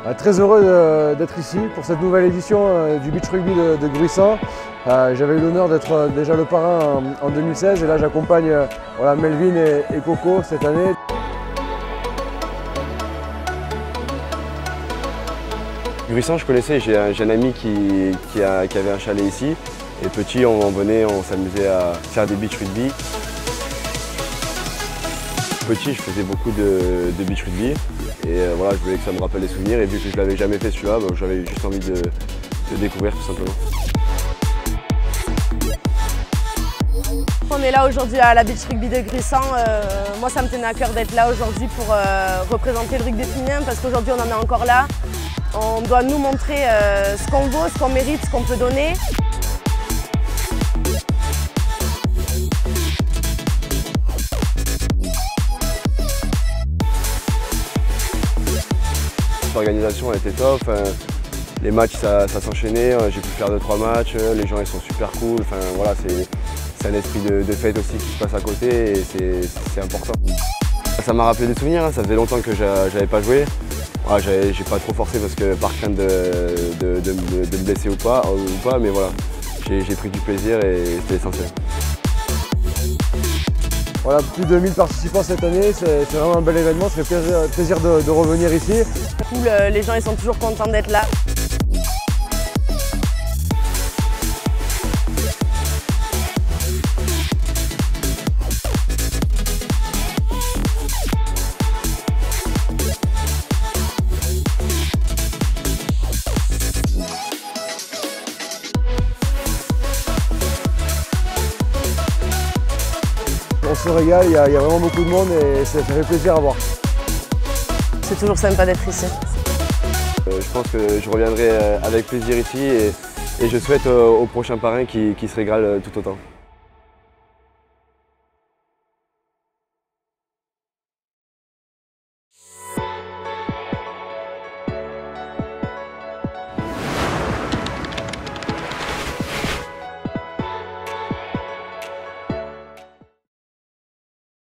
Très heureux d'être ici pour cette nouvelle édition du beach rugby de Gruissan. J'avais eu l'honneur d'être déjà le parrain en 2016 et là j'accompagne Melvin et Coco cette année. Gruissan, je connaissais, j'ai un ami qui avait un chalet ici. Et petit, on venait, on s'amusait à faire des beach rugby. Petit, je faisais beaucoup de beach rugby et voilà, je voulais que ça me rappelle des souvenirs et vu que je ne l'avais jamais fait celui-là, j'avais juste envie de découvrir tout simplement. On est là aujourd'hui à la beach rugby de Gruissan. Moi ça me tenait à cœur d'être là aujourd'hui pour représenter le rugby féminin parce qu'aujourd'hui on en est encore là. On doit nous montrer ce qu'on vaut, ce qu'on mérite, ce qu'on peut donner. L'organisation était top, les matchs ça s'enchaînait, j'ai pu faire 2-3 matchs, les gens ils sont super cool, voilà, c'est un esprit de fête aussi qui se passe à côté et c'est important. Ça m'a rappelé des souvenirs, ça faisait longtemps que j'avais pas joué. Voilà, j'ai pas trop forcé parce que par crainte de me blesser ou pas, mais voilà, j'ai pris du plaisir et c'était essentiel. Voilà, plus de 1000 participants cette année, c'est vraiment un bel événement, ça fait plaisir de revenir ici. Cool, les gens ils sont toujours contents d'être là. On se régale, il y a vraiment beaucoup de monde et ça fait plaisir à voir. C'est toujours sympa d'être ici. Je pense que je reviendrai avec plaisir ici et je souhaite aux prochains parrains qui se régalent tout autant.